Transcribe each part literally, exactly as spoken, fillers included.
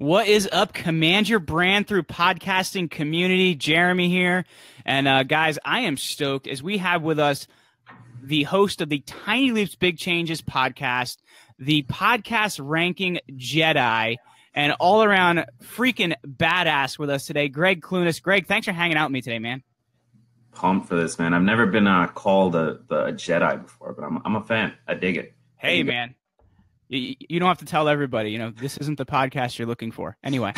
What is up? Command your brand through podcasting community. Jeremy here. And uh, guys, I am stoked as we have with us the host of the Tiny Leaps Big Changes podcast, the podcast ranking Jedi, and all around freaking badass with us today, Gregg Clunis. Gregg, thanks for hanging out with me today, man. Pumped for this, man. I've never been uh, called a, a Jedi before, but I'm, I'm a fan. I dig it. Hey, dig man. It. You, you don't have to tell everybody, you know, this isn't the podcast you're looking for. Anyway.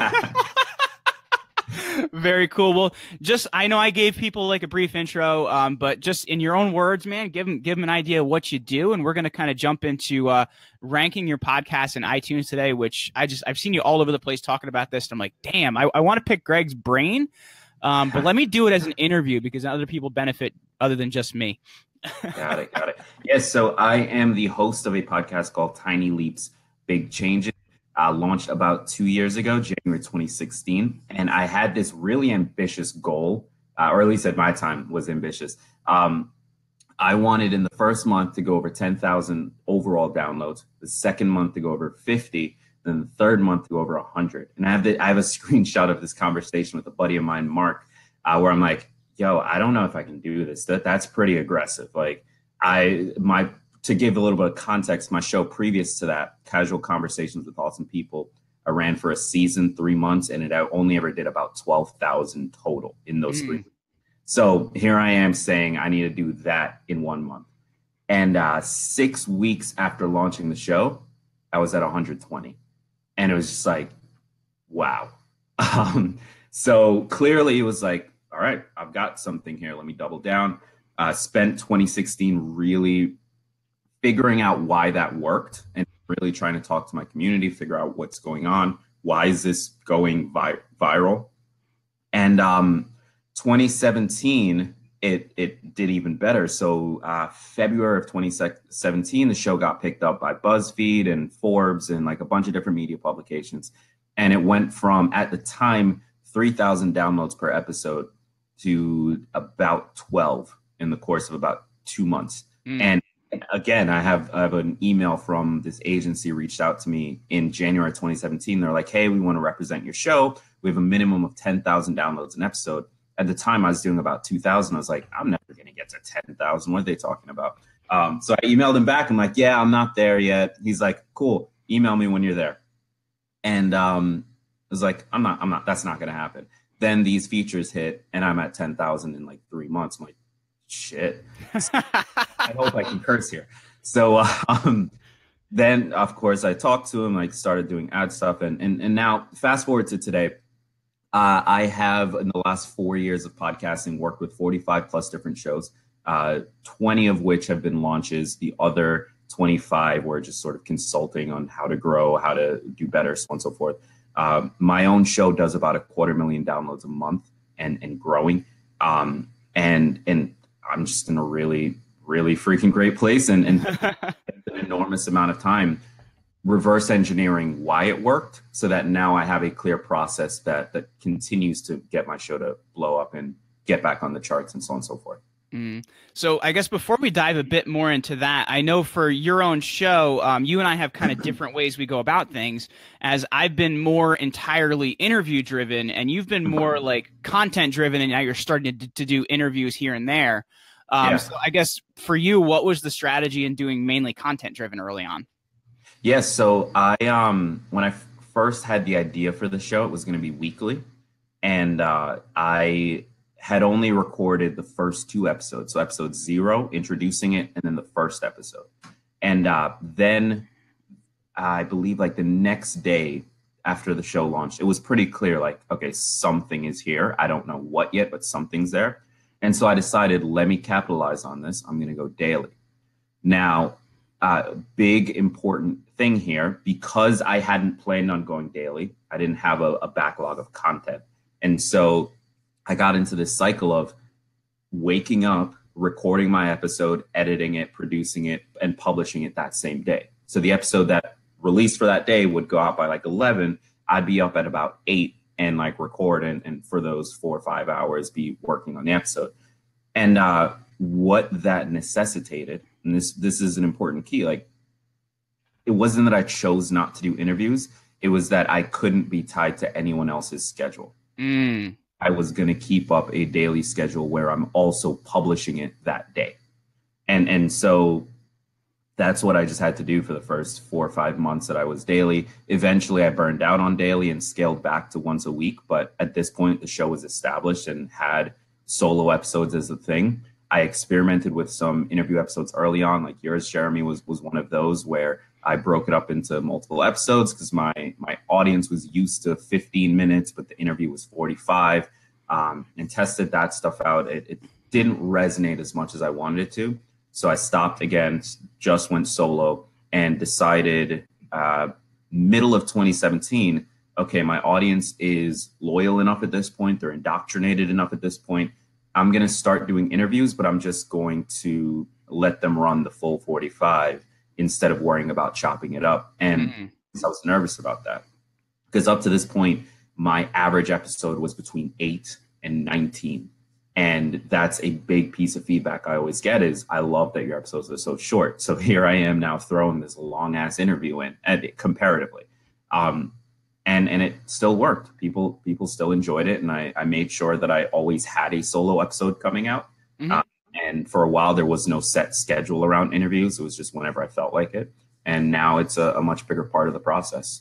Very cool. Well, just, I know I gave people like a brief intro, um, but just in your own words, man, give them, give them an idea of what you do. And we're going to kind of jump into uh, ranking your podcast in iTunes today, which I just, I've seen you all over the place talking about this. And I'm like, damn, I, I want to pick Gregg's brain, um, but let me do it as an interview because other people benefit other than just me. Got it. Got it. Yes. So I am the host of a podcast called Tiny Leaps Big Changes. Uh, launched about two years ago, January twenty sixteen. And I had this really ambitious goal, uh, or at least at my time was ambitious. Um, I wanted in the first month to go over ten thousand overall downloads, the second month to go over fifty, then the third month to go over one hundred. And I have, the, I have a screenshot of this conversation with a buddy of mine, Mark, uh, where I'm like, yo, I don't know if I can do this. That That's pretty aggressive. Like I, my, To give a little bit of context, my show previous to that, Casual Conversations with Awesome People, I ran for a season, three months, and it only ever did about twelve thousand total in those mm. three months. So here I am saying I need to do that in one month. And uh, six weeks after launching the show, I was at one hundred twenty. And it was just like, wow. Um, so clearly it was like, all right, I've got something here. Let me double down. Uh, spent twenty sixteen really figuring out why that worked and really trying to talk to my community, figure out what's going on. Why is this going vi- viral? And um, twenty seventeen, it it did even better. So uh, February of twenty seventeen, the show got picked up by BuzzFeed and Forbes and like a bunch of different media publications. And it went from, at the time, three thousand downloads per episode to about twelve in the course of about two months. Mm. And again, I have, I have an email from this agency reached out to me in January twenty seventeen. They're like, hey, we want to represent your show. We have a minimum of ten thousand downloads an episode. At the time, I was doing about two thousand. I was like, I'm never going to get to ten thousand. What are they talking about? Um, so I emailed him back. I'm like, yeah, I'm not there yet. He's like, cool. Email me when you're there. And um, I was like, I'm not, I'm not, that's not going to happen. Then these features hit and I'm at ten thousand in like three months. I'm like, shit. I hope I can curse here. So um, then, of course, I talked to him, like started doing ad stuff. And, and, and now fast forward to today, uh, I have in the last four years of podcasting worked with forty-five plus different shows, uh, twenty of which have been launches. The other twenty-five were just sort of consulting on how to grow, how to do better, so on and so forth. Uh, my own show does about a quarter million downloads a month and, and growing. Um, and, and I'm just in a really, really freaking great place and, and an enormous amount of time reverse engineering why it worked so that now I have a clear process that, that continues to get my show to blow up and get back on the charts and so on and so forth. Mm. So I guess before we dive a bit more into that, I know for your own show, um, you and I have kind of different ways we go about things, as I've been more entirely interview driven and you've been more like content driven, and now you're starting to, to do interviews here and there. Um, yeah. So I guess for you, what was the strategy in doing mainly content driven early on? Yes. So I, um, when I f- first had the idea for the show, it was going to be weekly. And uh, I had only recorded the first two episodes. So episode zero, introducing it, and then the first episode. And uh, then I believe like the next day after the show launched, it was pretty clear like, okay, something is here. I don't know what yet, but something's there. And so I decided, let me capitalize on this. I'm going to go daily. Now, uh, big important thing here, because I hadn't planned on going daily, I didn't have a, a backlog of content. And so I got into this cycle of waking up, recording my episode, editing it, producing it, and publishing it that same day. So the episode that released for that day would go out by like eleven. I'd be up at about eight and like record and, and for those four or five hours be working on the episode. And uh, what that necessitated, and this this is an important key, like it wasn't that I chose not to do interviews. It was that I couldn't be tied to anyone else's schedule. Mm. I was going to keep up a daily schedule where I'm also publishing it that day. And and so that's what I just had to do for the first four or five months that I was daily. Eventually, I burned out on daily and scaled back to once a week. But at this point, the show was established and had solo episodes as a thing. I experimented with some interview episodes early on, like yours, Jeremy, was was one of those where I broke it up into multiple episodes because my my audience was used to fifteen minutes, but the interview was forty-five, um, and tested that stuff out. It, it didn't resonate as much as I wanted it to. So I stopped again, just went solo, and decided uh, middle of twenty seventeen, okay, my audience is loyal enough at this point. They're indoctrinated enough at this point. I'm going to start doing interviews, but I'm just going to let them run the full forty-five instead of worrying about chopping it up. And mm. I was nervous about that because up to this point, my average episode was between eight and nineteen. And that's a big piece of feedback I always get is I love that your episodes are so short. So here I am now throwing this long ass interview in and it, comparatively. Um, and, and it still worked. People, people still enjoyed it. And I, I made sure that I always had a solo episode coming out. Mm-hmm. Um, and for a while, there was no set schedule around interviews. It was just whenever I felt like it. And now it's a, a much bigger part of the process.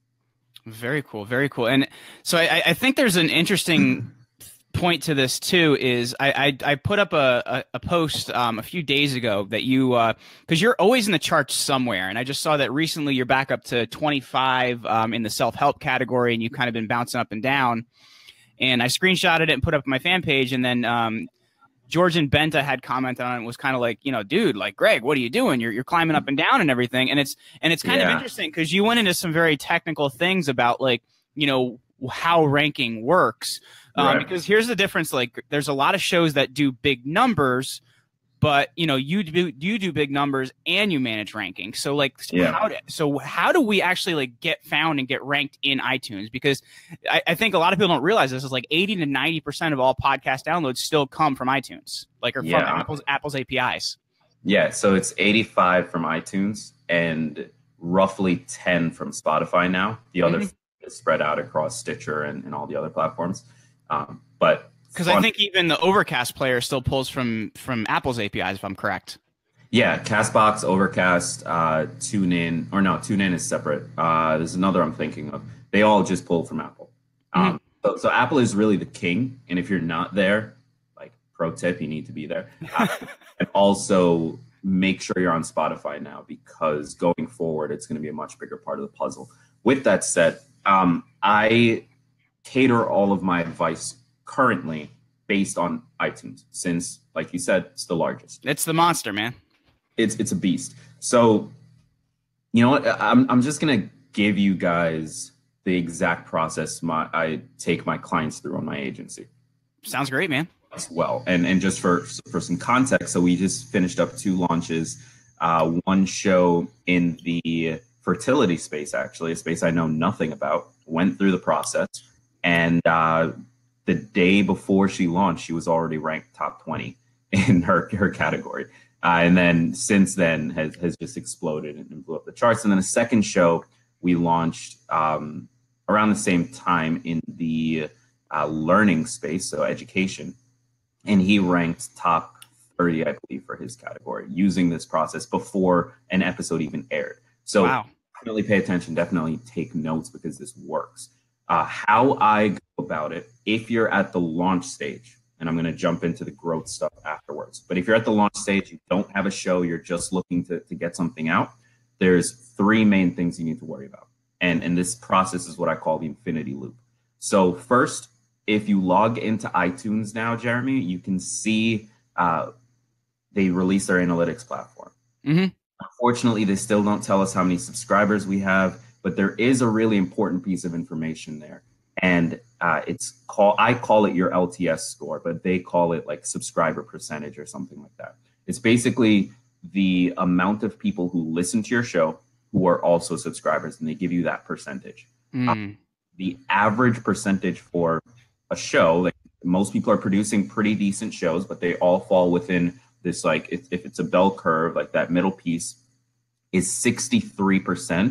Very cool. Very cool. And so I, I think there's an interesting point to this too is I I, I put up a, a, a post um, a few days ago that you uh because you're always in the charts somewhere, and I just saw that recently you're back up to twenty-five um, in the self-help category, and you've kind of been bouncing up and down, and I screenshotted it and put it up on my fan page, and then um George and Benta had commented on it and was kind of like, you know, dude, like, Greg, what are you doing? You're you're climbing up and down and everything, and it's and it's kind yeah. of interesting because you went into some very technical things about, like, you know, how ranking works. Um, right. Because here's the difference. Like, there's a lot of shows that do big numbers, but, you know, you do you do big numbers and you manage ranking. So, like, yeah. how do, so how do we actually, like, get found and get ranked in iTunes? Because I, I think a lot of people don't realize this is like eighty to ninety percent of all podcast downloads still come from iTunes, like, or from yeah. Apple's Apple's A P Is. Yeah. So it's eighty-five from iTunes and roughly ten from Spotify now. The other mm-hmm. is spread out across Stitcher and, and all the other platforms. Um, but because I think even the Overcast player still pulls from from Apple's A P Is, if I'm correct. Yeah, Castbox, Overcast, uh, TuneIn, or no, TuneIn is separate. Uh, there's another I'm thinking of. They all just pull from Apple. Mm-hmm. Um, so, so Apple is really the king, and if you're not there, like, pro tip, you need to be there. Uh, and also make sure you're on Spotify now, because going forward, it's going to be a much bigger part of the puzzle. With that said, um, I cater all of my advice currently based on iTunes, since, like you said, it's the largest. It's the monster, man. It's it's a beast. So, you know what? I'm I'm just gonna give you guys the exact process my I take my clients through on my agency. Sounds great, man. As well, and and just for for some context, so we just finished up two launches, uh, one show in the fertility space, actually, a space I know nothing about. Went through the process. And uh, the day before she launched, she was already ranked top twenty in her, her category. Uh, and then since then has, has just exploded and blew up the charts. And then a second show we launched um, around the same time in the uh, learning space, so education. And he ranked top thirty, I believe, for his category using this process before an episode even aired. So wow. Definitely pay attention, definitely take notes, because this works. Uh, how I go about it, if you're at the launch stage, and I'm going to jump into the growth stuff afterwards, but if you're at the launch stage, you don't have a show, you're just looking to, to get something out, there's three main things you need to worry about. And, and this process is what I call the infinity loop. So first, if you log into iTunes now, Jeremy, you can see uh, they release their analytics platform. Mm-hmm. Unfortunately, they still don't tell us how many subscribers we have, but there is a really important piece of information there. And uh, it's call I call it your L T S score, but they call it like subscriber percentage or something like that. It's basically the amount of people who listen to your show who are also subscribers, and they give you that percentage. Mm. Um, the average percentage for a show, like, most people are producing pretty decent shows, but they all fall within this, like, if, if it's a bell curve, like that middle piece is sixty-three percent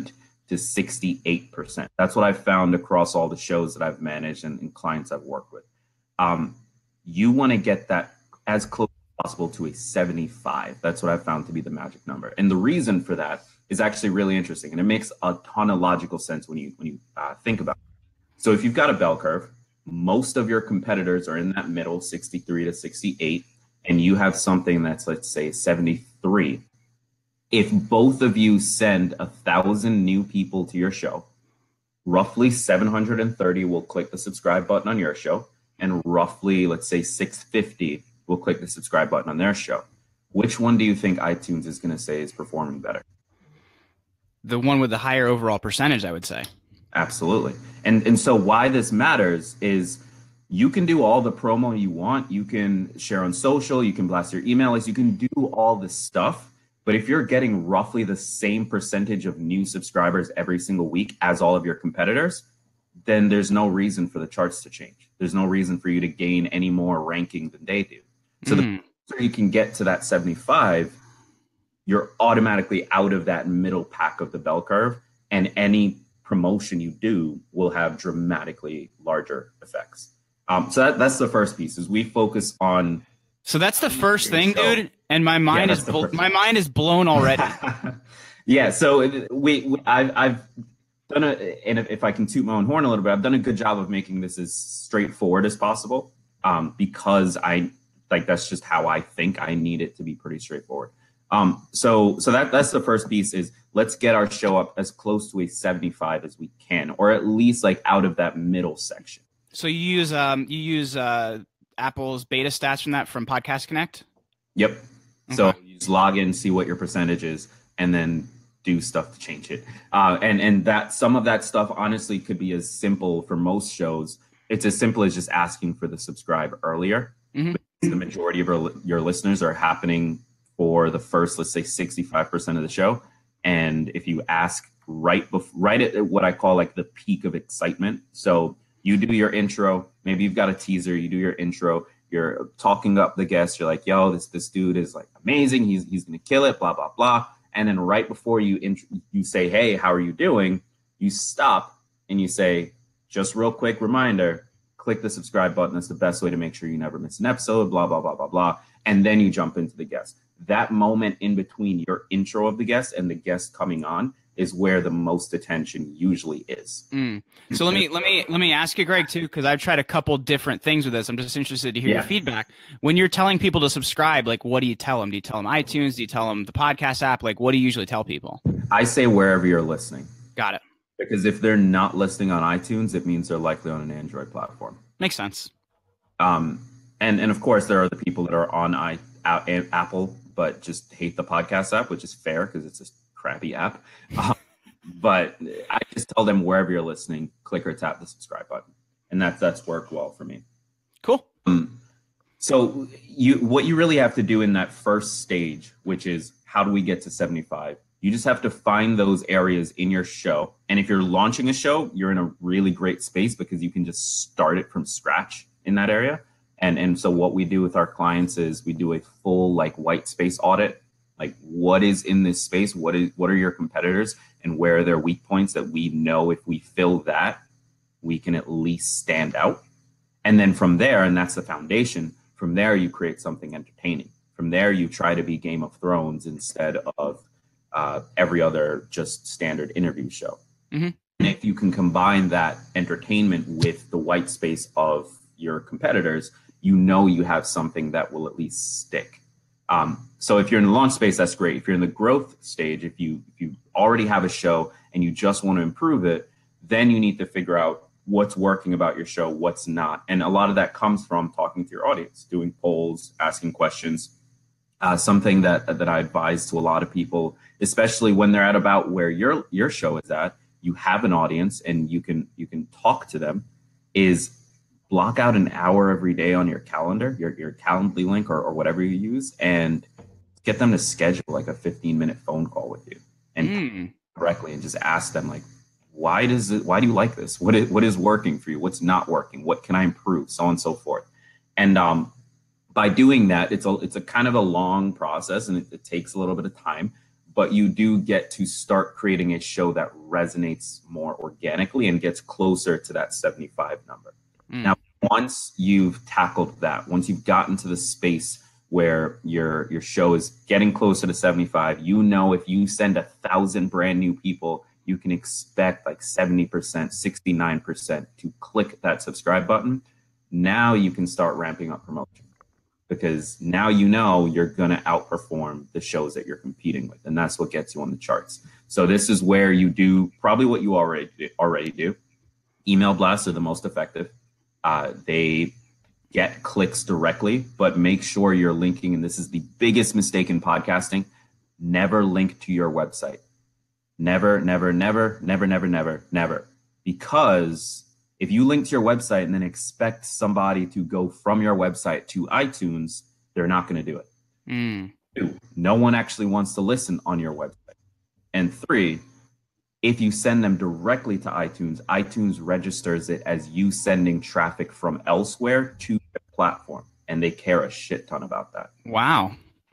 to sixty-eight percent. That's what I've found across all the shows that I've managed and, and clients I've worked with. Um, you want to get that as close as possible to a seventy-five. That's what I've found to be the magic number. And the reason for that is actually really interesting. And it makes a ton of logical sense when you, when you uh, think about it. So if you've got a bell curve, most of your competitors are in that middle, sixty-three to sixty-eight, and you have something that's, let's say, seventy-three. If both of you send a thousand new people to your show, roughly seven hundred thirty will click the subscribe button on your show, and roughly, let's say, six hundred fifty will click the subscribe button on their show. Which one do you think iTunes is going to say is performing better? The one with the higher overall percentage, I would say. Absolutely. And and so why this matters is you can do all the promo you want. You can share on social. You can blast your email list. You can do all this stuff. But if you're getting roughly the same percentage of new subscribers every single week as all of your competitors, then there's no reason for the charts to change. There's no reason for you to gain any more ranking than they do. So mm. the closer you can get to that seventy-five, you're automatically out of that middle pack of the bell curve, and any promotion you do will have dramatically larger effects. Um, so that, that's the first piece, is we focus on. So that's the first thing, show. dude. And my mind yeah, is bl- my mind is blown already. yeah. So we, we I've, I've done a, and if, if I can toot my own horn a little bit, I've done a good job of making this as straightforward as possible, um, because I like that's just how I think. I need it to be pretty straightforward. Um, so so that that's the first piece, is let's get our show up as close to a seventy-five as we can, or at least like out of that middle section. So you use um you use uh Apple's beta stats from that from Podcast Connect? Yep. Okay. So you just log in, see what your percentage is, and then do stuff to change it. Uh, and and that some of that stuff honestly could be as simple for most shows. It's as simple as just asking for the subscribe earlier. Mm-hmm. The majority of our, your listeners are happening for the first, let's say, sixty-five percent of the show. And if you ask right bef- right at what I call like the peak of excitement. So you do your intro, maybe you've got a teaser, you do your intro, you're talking up the guest, you're like, yo, this this dude is like amazing, he's he's gonna kill it, blah, blah, blah. And then right before you int- you say, hey, how are you doing? You stop and you say, just real quick reminder, click the subscribe button. That's the best way to make sure you never miss an episode, blah, blah, blah, blah, blah. And then you jump into the guest. That moment in between your intro of the guest and the guest coming on is where the most attention usually is. Mm. So let me let me let me ask you, Greg, too, because I've tried a couple different things with this. I'm just interested to hear yeah. your feedback. When you're telling people to subscribe, like, what do you tell them? Do you tell them iTunes? Do you tell them the podcast app? Like, what do you usually tell people? I say wherever you're listening. Got it. Because if they're not listening on iTunes, it means they're likely on an Android platform. Makes sense. Um, and and of course there are the people that are on I, a, Apple, but just hate the podcast app, which is fair because it's a crappy app. Um, but I just tell them wherever you're listening, click or tap the subscribe button, and that's that's worked well for me. Cool. Um, so you what you really have to do in that first stage, which is how do we get to seventy-five? You just have to find those areas in your show. And if you're launching a show, you're in a really great space because you can just start it from scratch in that area. And and so what we do with our clients is we do a full like white space audit. Like, what is in this space? What is what are your competitors, and where are their weak points that we know if we fill that, we can at least stand out. And then from there, and that's the foundation, from there you create something entertaining. From there you try to be Game of Thrones instead of uh, every other just standard interview show. Mm-hmm. And if you can combine that entertainment with the white space of your competitors, you know you have something that will at least stick. Um, so if you're in the launch space, that's great. If you're in the growth stage, if you if you already have a show and you just want to improve it, then you need to figure out what's working about your show, what's not. And a lot of that comes from talking to your audience, doing polls, asking questions. Uh, something that that I advise to a lot of people, especially when they're at about where your your show is at, you have an audience and you can you can talk to them, is block out an hour every day on your calendar, your, your Calendly link or, or whatever you use, and get them to schedule like a fifteen minute phone call with you and mm. directly and just ask them like, why does it, why do you like this? What is, what is working for you? What's not working? What can I improve? So on and so forth. And um, by doing that, it's a, it's a kind of a long process and it, it takes a little bit of time, but you do get to start creating a show that resonates more organically and gets closer to that seventy-five number. Mm. Now, once you've tackled that, once you've gotten to the space where your your show is getting closer to seventy-five, you know, if you send a thousand brand new people, you can expect like seventy percent, sixty-nine percent to click that subscribe button. Now you can start ramping up promotion, because now you know you're going to outperform the shows that you're competing with. And that's what gets you on the charts. So this is where you do probably what you already do, already do. Email blasts are the most effective. Uh, they get clicks directly, but make sure you're linking. And this is the biggest mistake in podcasting. Never link to your website. Never, never, never, never, never, never, never. Because if you link to your website and then expect somebody to go from your website to iTunes, they're not going to do it. Mm. Two, no one actually wants to listen on your website. And three, if you send them directly to iTunes, iTunes registers it as you sending traffic from elsewhere to the platform. And they care a shit ton about that. Wow.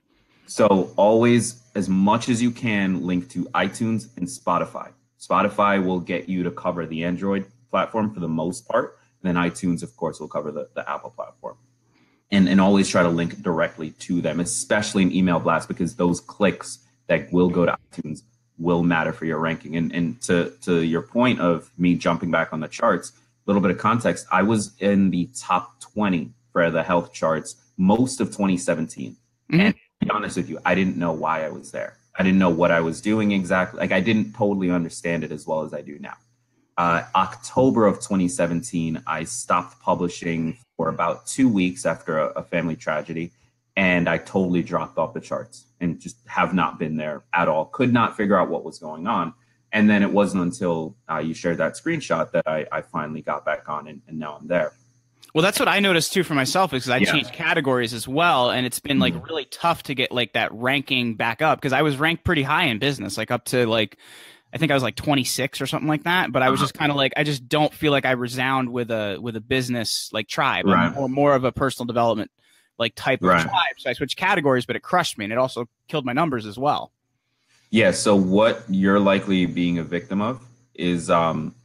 So always, as much as you can, link to iTunes and Spotify. Spotify will get you to cover the Android platform for the most part. And then iTunes, of course, will cover the, the Apple platform. And, and always try to link directly to them, especially in email blasts, because those clicks that will go to iTunes will matter for your ranking. And, and to, to your point of me jumping back on the charts, a little bit of context, I was in the top twenty for the health charts most of twenty seventeen. Mm-hmm. And to be honest with you, I didn't know why I was there. I didn't know what I was doing exactly. Like, I didn't totally understand it as well as I do now. Uh, October of twenty seventeen, I stopped publishing for about two weeks after a, a family tragedy, and I totally dropped off the charts and just have not been there at all. Could not figure out what was going on. And then it wasn't until uh, you shared that screenshot that I, I finally got back on, and, and now I'm there. Well, that's what I noticed too for myself, because I yeah. changed categories as well. And it's been like really tough to get like that ranking back up, because I was ranked pretty high in business, like up to like, I think I was like twenty-six or something like that. But I was uh-huh. just kind of like, I just don't feel like I resound with a, with a business like tribe. Right. I'm more, more of a personal development like type of right. tribe. So I switched categories, but it crushed me. And it also killed my numbers as well. Yeah. So what you're likely being a victim of is um,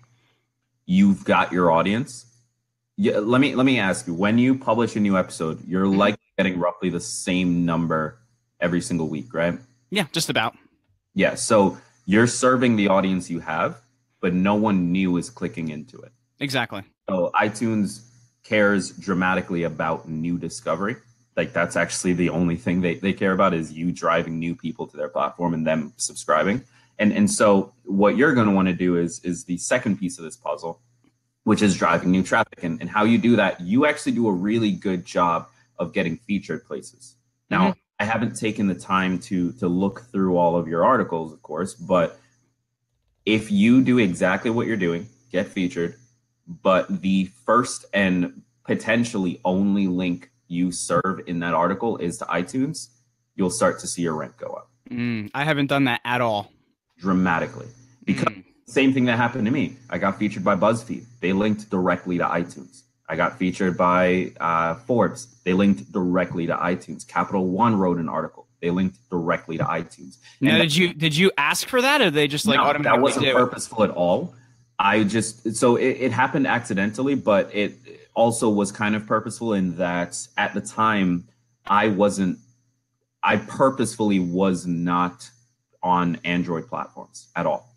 you've got your audience. Yeah, let me let me ask you, when you publish a new episode, you're mm-hmm. likely getting roughly the same number every single week, right? Yeah, just about. Yeah, so you're serving the audience you have, but no one new is clicking into it. Exactly. So iTunes cares dramatically about new discovery. Like, that's actually the only thing they, they care about, is you driving new people to their platform and them subscribing. And and so what you're going to want to do is is the second piece of this puzzle, which is driving new traffic. And, and how you do that, you actually do a really good job of getting featured places. Now, mm-hmm. I haven't taken the time to to look through all of your articles, of course, but if you do exactly what you're doing, get featured, but the first and potentially only link you serve in that article is to iTunes, you'll start to see your rank go up. Mm, I haven't done that at all. Dramatically. Because mm. Same thing that happened to me. I got featured by BuzzFeed. They linked directly to iTunes. I got featured by uh, Forbes. They linked directly to iTunes. Capital One wrote an article. They linked directly to iTunes. Now, and did you did you ask for that, or did they just like no, automatically that wasn't do purposeful at all. I just so it, it happened accidentally, but it also was kind of purposeful in that at the time I wasn't. I purposefully was not on Android platforms at all.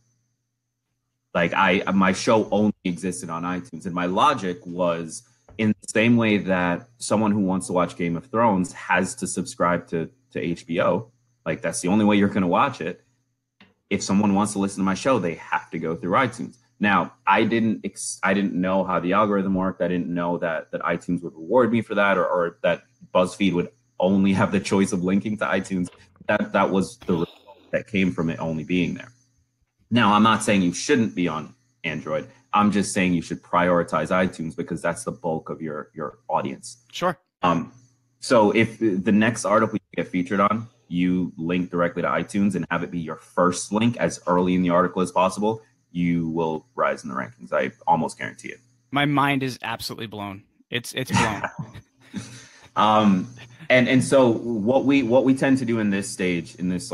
Like I, my show only existed on iTunes, and my logic was in the same way that someone who wants to watch Game of Thrones has to subscribe to, to H B O. Like, that's the only way you're going to watch it. If someone wants to listen to my show, they have to go through iTunes. Now, I didn't, ex- I didn't know how the algorithm worked. I didn't know that that iTunes would reward me for that, or, or that BuzzFeed would only have the choice of linking to iTunes. That that was the result that came from it only being there. Now, I'm not saying you shouldn't be on Android. I'm just saying you should prioritize iTunes, because that's the bulk of your, your audience. Sure. Um, so if the next article you get featured on, you link directly to iTunes and have it be your first link as early in the article as possible, you will rise in the rankings. I almost guarantee it. My mind is absolutely blown. It's it's blown. um, and and so what we what we tend to do in this stage, in this like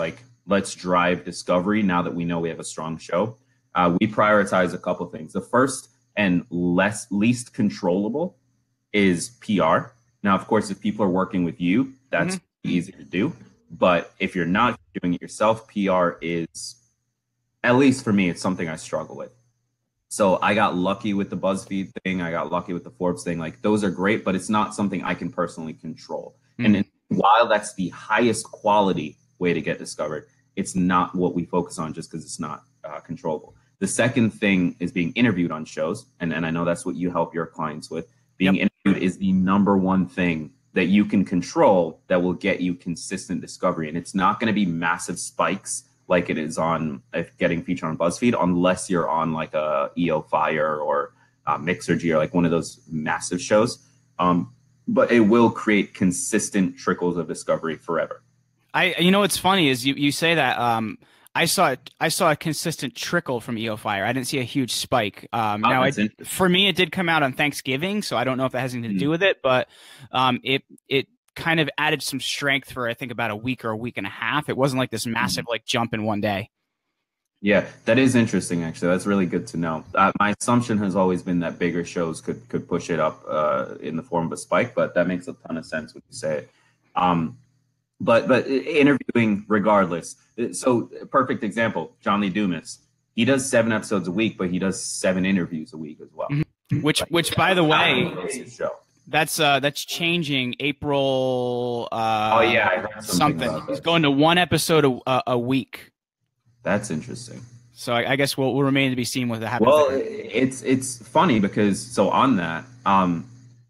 let's drive discovery now that we know we have a strong show. Uh, we prioritize a couple things. The first and less least controllable is P R. Now, of course, if people are working with you, that's mm-hmm. easy to do. But if you're not doing it yourself, P R is, at least for me, it's something I struggle with. So I got lucky with the BuzzFeed thing. I got lucky with the Forbes thing. Like, those are great, but it's not something I can personally control. Mm-hmm. And, and while that's the highest quality way to get discovered, it's not what we focus on just because it's not uh, controllable. The second thing is being interviewed on shows. And, and I know that's what you help your clients with. Being yep. interviewed is the number one thing that you can control that will get you consistent discovery. And it's not going to be massive spikes like it is on if getting featured on BuzzFeed, unless you're on like a E O Fire or uh, Mixergy or like one of those massive shows. Um, but it will create consistent trickles of discovery forever. I, you know, what's funny is you, you say that, um, I saw I saw a consistent trickle from E O Fire. I didn't see a huge spike. Um, oh, now, I, for me, it did come out on Thanksgiving, so I don't know if that has anything to do with it, but um, it it kind of added some strength for I think about a week or a week and a half. It wasn't like this massive like jump in one day. Yeah, that is interesting. Actually, that's really good to know. Uh, my assumption has always been that bigger shows could could push it up uh, in the form of a spike, but that makes a ton of sense when you say it. Um, But but interviewing regardless. So perfect example, John Lee Dumas. He does seven episodes a week, but he does seven interviews a week as well. Mm-hmm. Which like, which by the way, that's uh that's changing April. Uh, oh yeah, I heard something. something. He's going to one episode a, a week. That's interesting. So I, I guess we'll, we'll remain to be seen what happens. Well, there. it's it's funny because so on that. Um,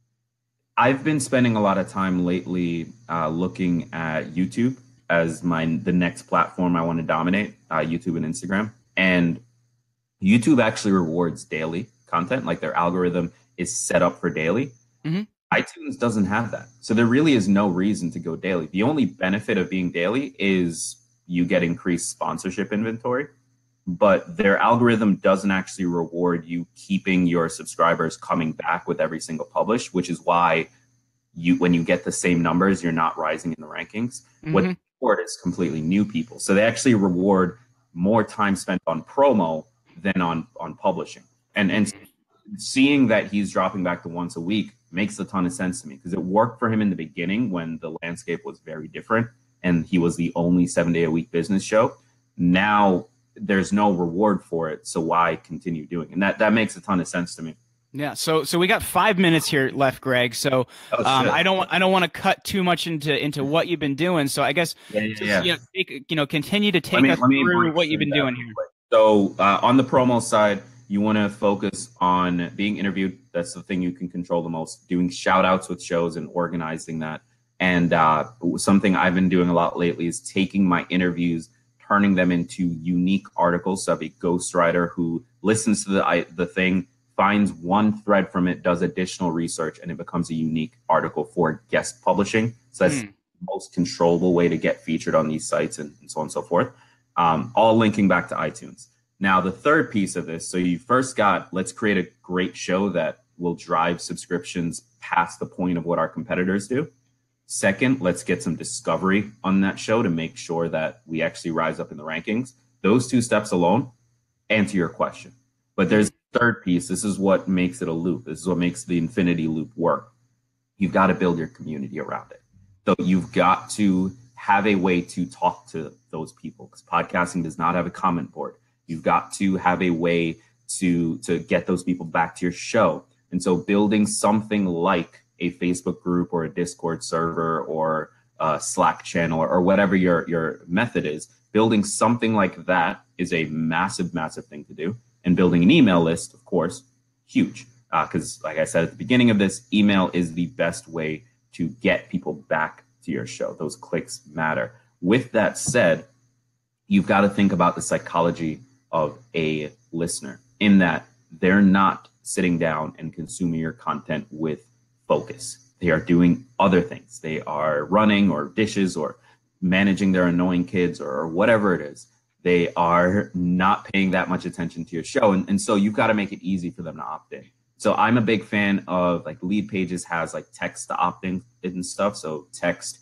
I've been spending a lot of time lately uh, looking at YouTube as my the next platform I want to dominate, uh, YouTube and Instagram. And YouTube actually rewards daily content, like their algorithm is set up for daily. Mm-hmm. iTunes doesn't have that. So there really is no reason to go daily. The only benefit of being daily is you get increased sponsorship inventory, but their algorithm doesn't actually reward you keeping your subscribers coming back with every single publish, which is why you, when you get the same numbers, you're not rising in the rankings. Mm-hmm. What they reward is completely new people. So they actually reward more time spent on promo than on, on publishing. And, and seeing that he's dropping back to once a week makes a ton of sense to me because it worked for him in the beginning when the landscape was very different and he was the only seven day a week business show. Now there's no reward for it. So why continue doing it? And that, that makes a ton of sense to me. Yeah. So, so we got five minutes here left, Greg. So, oh, um, I don't, I don't want to cut too much into, into what you've been doing. So I guess, yeah, yeah, just, yeah. You know, take, you know, continue to take me, us through what you've been doing here. So, uh, on the promo side, you want to focus on being interviewed. That's the thing you can control the most. Doing shout outs with shows and organizing that. And, uh, something I've been doing a lot lately is taking my interviews, turning them into unique articles. So I have a ghostwriter who listens to the I, the thing, finds one thread from it, does additional research, and it becomes a unique article for guest publishing. So that's mm. the most controllable way to get featured on these sites and, and so on and so forth. Um, all linking back to iTunes. Now, the third piece of this, so you first got, let's create a great show that will drive subscriptions past the point of what our competitors do. Second, let's get some discovery on that show to make sure that we actually rise up in the rankings. Those two steps alone answer your question. But there's a third piece. This is what makes it a loop. This is what makes the infinity loop work. You've got to build your community around it. So you've got to have a way to talk to those people because podcasting does not have a comment board. You've got to have a way to, to get those people back to your show. And so building something like a Facebook group or a Discord server or a Slack channel or, or whatever your, your method is, building something like that is a massive, massive thing to do. And building an email list, of course, huge. Because uh, like I said at the beginning of this, email is the best way to get people back to your show. Those clicks matter. With that said, you've got to think about the psychology of a listener in that they're not sitting down and consuming your content with focus. They are doing other things. They are running or dishes or managing their annoying kids or whatever it is. They are not paying that much attention to your show. And, and so you've got to make it easy for them to opt in. So I'm a big fan of like Lead Pages has like text to opt in and stuff. So text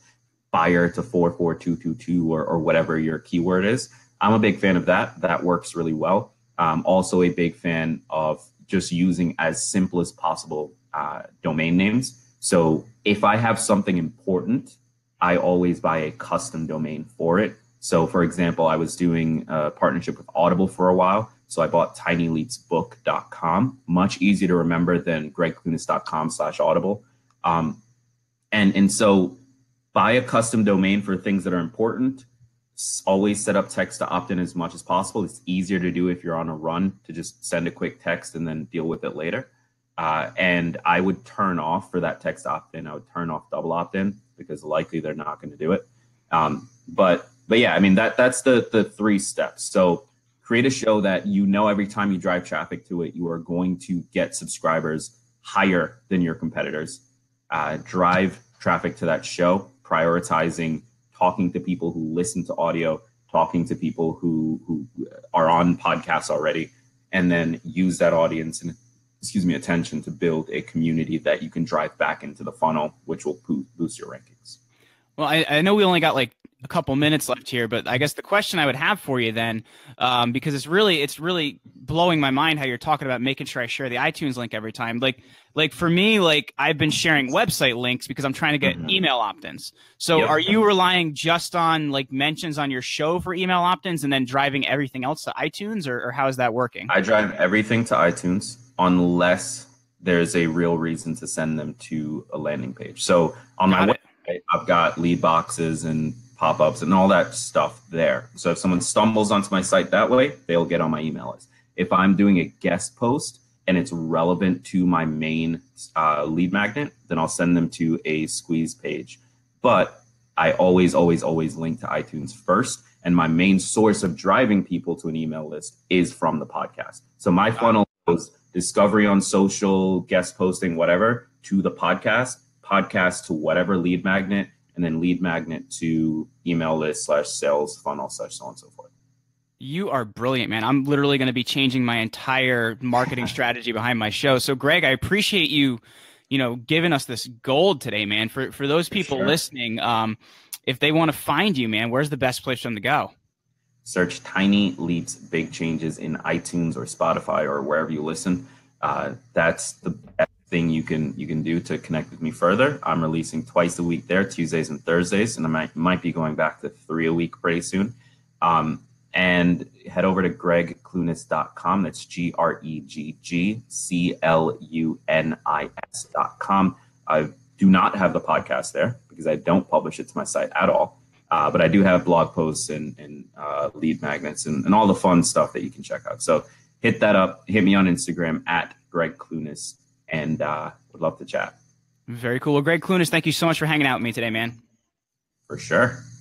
fire to four four two two two or, or whatever your keyword is. I'm a big fan of that. That works really well. Um, also a big fan of just using as simple as possible uh, domain names. So if I have something important, I always buy a custom domain for it. So for example, I was doing a partnership with Audible for a while. So I bought tiny leaps book dot com, much easier to remember than gregg clunis dot com slash audible. Um, and, and so buy a custom domain for things that are important. Always set up text to opt in as much as possible. It's easier to do if you're on a run to just send a quick text and then deal with it later. Uh, and I would turn off for that text opt-in. I would turn off double opt-in because likely they're not going to do it. Um, but but yeah, I mean, that that's the the three steps. So create a show that you know every time you drive traffic to it, you are going to get subscribers higher than your competitors. Uh, drive traffic to that show, prioritizing talking to people who listen to audio, talking to people who who are on podcasts already, and then use that audience and excuse me, attention to build a community that you can drive back into the funnel, which will boost your rankings. Well, I, I know we only got like a couple minutes left here, but I guess the question I would have for you then, um, because it's really, it's really blowing my mind how you're talking about making sure I share the iTunes link every time. Like, like for me, like I've been sharing website links because I'm trying to get mm-hmm. email opt-ins. So yep. Are you relying just on like mentions on your show for email opt-ins and then driving everything else to iTunes, or, or how is that working? I drive everything to iTunes unless there's a real reason to send them to a landing page. So on got my it. website, I've got lead boxes and pop-ups and all that stuff there. So if someone stumbles onto my site that way, they'll get on my email list. If I'm doing a guest post and it's relevant to my main uh, lead magnet, then I'll send them to a squeeze page. But I always, always, always link to iTunes first. And my main source of driving people to an email list is from the podcast. So my funnel goes discovery on social, guest posting, whatever, to the podcast, podcast to whatever lead magnet, and then lead magnet to email list slash sales funnel slash so on and so forth. You are brilliant, man. I'm literally going to be changing my entire marketing strategy behind my show. So Gregg, I appreciate you, you know, giving us this gold today, man. For, for those people sure. listening, um, if they want to find you, man, where's the best place for them to go? Search Tiny Leaps, Big Changes in iTunes or Spotify or wherever you listen. Uh, that's the best thing you can you can do to connect with me further. I'm releasing twice a week there, Tuesdays and Thursdays, and I might, might be going back to three a week pretty soon. Um, and head over to gregg clunis dot com. That's G R E G G C L U N I S dot com. I do not have the podcast there because I don't publish it to my site at all. Uh, but I do have blog posts and, and uh, lead magnets and, and all the fun stuff that you can check out. So hit that up. Hit me on Instagram at Gregg Clunis, and uh, would love to chat. Very cool. Well, Gregg Clunis, thank you so much for hanging out with me today, man. For sure.